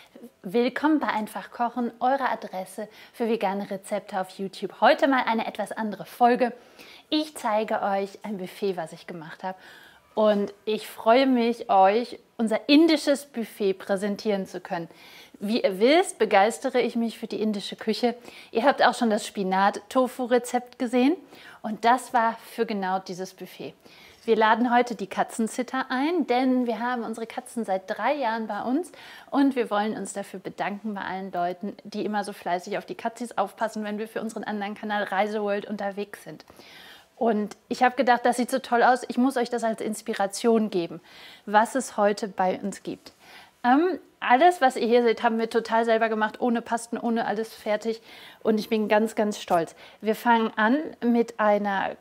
Willkommen bei Einfach Kochen, eurer Adresse für vegane Rezepte auf YouTube. Heute mal eine etwas andere Folge. Ich zeige euch ein Buffet, was ich gemacht habe. Und ich freue mich, euch unser indisches Buffet präsentieren zu können. Wie ihr wisst, begeistere ich mich für die indische Küche. Ihr habt auch schon das Spinat-Tofu-Rezept gesehen. Und das war für genau dieses Buffet. Wir laden heute die Katzensitter ein, denn wir haben unsere Katzen seit 3 Jahren bei uns und wir wollen uns dafür bedanken bei allen Leuten, die immer so fleißig auf die Katzis aufpassen, wenn wir für unseren anderen Kanal Reiseworld unterwegs sind. Und ich habe gedacht, das sieht so toll aus, ich muss euch das als Inspiration geben, was es heute bei uns gibt. Alles, was ihr hier seht, haben wir total selber gemacht, ohne Pasten, ohne alles fertig und ich bin ganz, ganz stolz. Wir fangen an mit einer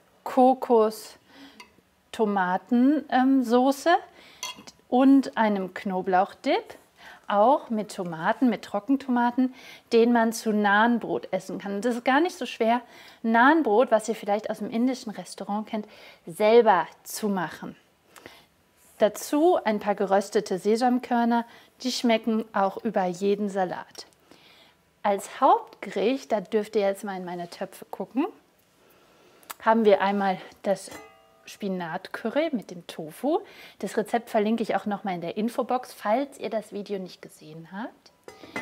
Tomatensoße und einem Knoblauchdip, auch mit Tomaten, mit Trockentomaten, den man zu Nahenbrot essen kann. Das ist gar nicht so schwer, Nahenbrot, was ihr vielleicht aus dem indischen Restaurant kennt, selber zu machen. Dazu ein paar geröstete Sesamkörner, die schmecken auch über jeden Salat. Als Hauptgericht, da dürft ihr jetzt mal in meine Töpfe gucken, haben wir einmal das Spinat-Curry mit dem Tofu. Das Rezept verlinke ich auch nochmal in der Infobox, falls ihr das Video nicht gesehen habt.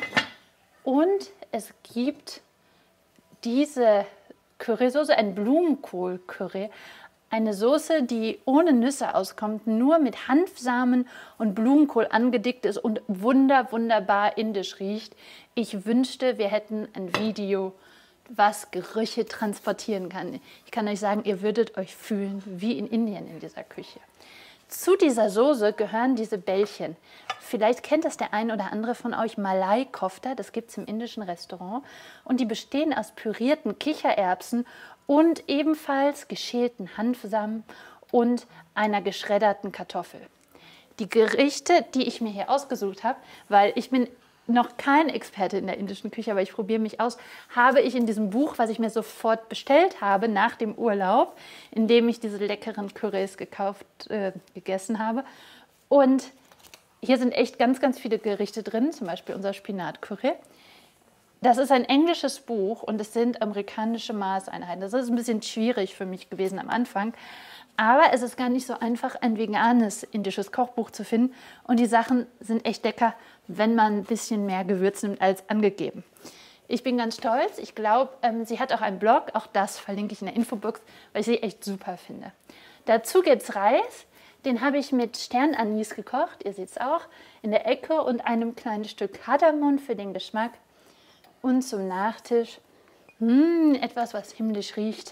Und es gibt diese Currysoße, ein Blumenkohl-Curry, eine Soße, die ohne Nüsse auskommt, nur mit Hanfsamen und Blumenkohl angedickt ist und wunderbar indisch riecht. Ich wünschte, wir hätten ein Video, was Gerüche transportieren kann. Ich kann euch sagen, ihr würdet euch fühlen wie in Indien in dieser Küche. Zu dieser Soße gehören diese Bällchen. Vielleicht kennt das der ein oder andere von euch, Malai Kofta, das gibt es im indischen Restaurant. Und die bestehen aus pürierten Kichererbsen und ebenfalls geschälten Hanfsamen und einer geschredderten Kartoffel. Die Gerichte, die ich mir hier ausgesucht habe, weil ich bin noch kein Experte in der indischen Küche, aber ich probiere mich aus, habe ich in diesem Buch, was ich mir sofort bestellt habe nach dem Urlaub, in dem ich diese leckeren Currys gegessen habe. Und hier sind echt ganz viele Gerichte drin, zum Beispiel unser Spinat-Curry. Das ist ein englisches Buch und es sind amerikanische Maßeinheiten. Das ist ein bisschen schwierig für mich gewesen am Anfang. Aber es ist gar nicht so einfach, ein veganes indisches Kochbuch zu finden. Und die Sachen sind echt lecker, wenn man ein bisschen mehr Gewürz nimmt als angegeben. Ich bin ganz stolz. Ich glaube, sie hat auch einen Blog. Auch das verlinke ich in der Infobox, weil ich sie echt super finde. Dazu gibt es Reis. Den habe ich mit Sternanis gekocht. Ihr seht es auch in der Ecke. Und einem kleinen Stück Kardamom für den Geschmack. Und zum Nachtisch etwas, was himmlisch riecht.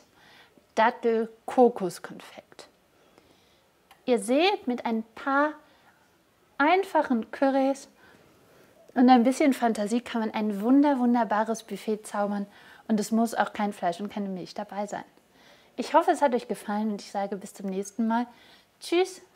Dattel-Kokoskonfekt. Ihr seht, mit ein paar einfachen Currys und ein bisschen Fantasie kann man ein wunderbares Buffet zaubern und es muss auch kein Fleisch und keine Milch dabei sein. Ich hoffe, es hat euch gefallen und ich sage bis zum nächsten Mal. Tschüss!